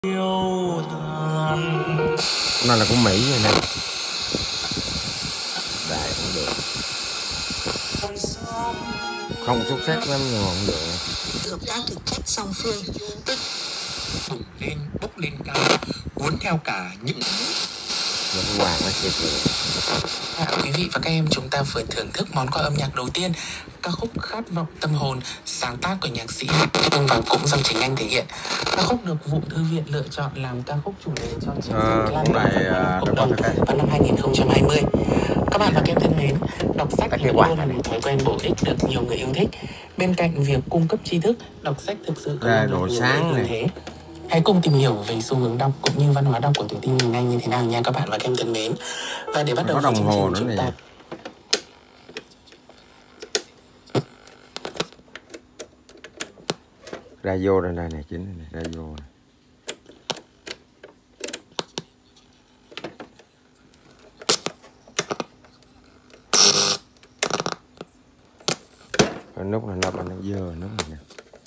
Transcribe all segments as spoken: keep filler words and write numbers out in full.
Yêu thương. Nó là của Mỹ rồi nè. Đại cũng được. Không xuất sắc lắm nhưng mà cũng được. Hợp tác thực chất song phương. Bùng lên, bốc lên cao, cuốn theo cả những Nó cái hoàng nó xịt rồi. À, quý vị và các em, chúng ta vừa thưởng thức món quà âm nhạc đầu tiên, ca khúc Khát vọng tâm hồn, sáng tác của nhạc sĩ Hưng và cũng do chính anh thể hiện. Ca khúc được Vụ Thư viện lựa chọn làm ca khúc chủ đề cho chiến dịch lan tỏa cộng đồng vào năm hai nghìn không trăm hai mươi. Các bạn và các em thân mến, đọc sách thì luôn là một thói quen bổ ích được nhiều người yêu thích. Bên cạnh việc cung cấp tri thức, đọc sách thực sự ra độ sáng này. Thế. Hãy cùng tìm hiểu về xu hướng đọc cũng như văn hóa đọc của tuổi teen ngày nay như thế nào nha các bạn và các em thân mến. Và để bắt đầu có đồng hồ nữa chúng ta này. Radio đây này, này chính này, radio này. Cái nút này nó nó dơ nút này nha.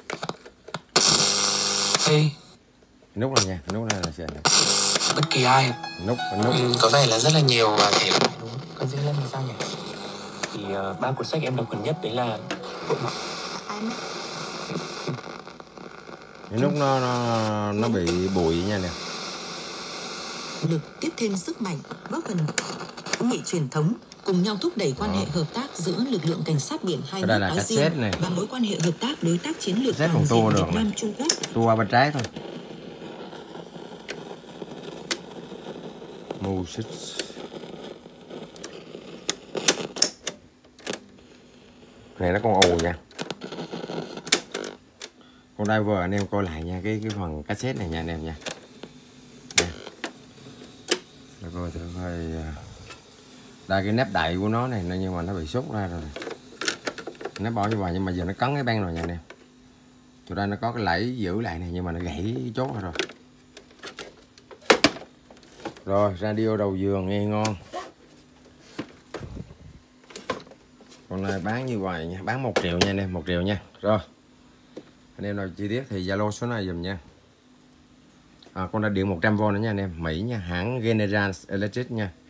Hey. Nút này nha, nút này là sẽ này. Bất kỳ ai Nút, nút. Ừ, có vẻ là rất là nhiều và thể loại đúng không? Còn riêng Lân thì sao nhỉ? Thì uh, ba cuốn sách em đọc gần nhất đấy là Phượng Ngọc. Cái nút nó nó nó bị bụi nha nè. Lực tiếp thêm sức mạnh, góp phần hữu nghị truyền thống, cùng nhau thúc đẩy quan Đó. hệ hợp tác giữa lực lượng cảnh sát biển hai nước nói riêng này. và mối quan hệ hợp tác đối tác chiến lược toàn diện Việt Nam Trung Quốc. Tua qua bên trái thôi. Music. Này nó con ù nha. Con diver anh em coi lại nha, cái cái phần cassette này nha anh em nha. Nè. Để coi thử coi. Đây cái nắp đậy của nó này nhưng mà nó bị xúc ra rồi. Nó bỏ như vậy nhưng mà giờ nó cắn cái băng rồi nha anh em. Tụi đây nó có cái lẫy giữ lại này nhưng mà nó gãy chốt ra rồi. Rồi radio đầu giường nghe ngon. Con này bán như vậy nha, bán một triệu nha anh em, một triệu nha. Rồi. Anh em nào chi tiết thì Zalo số này dùm nha. À, con đã điện một trăm vôn nữa nha anh em, Mỹ nha, hãng General Electric nha.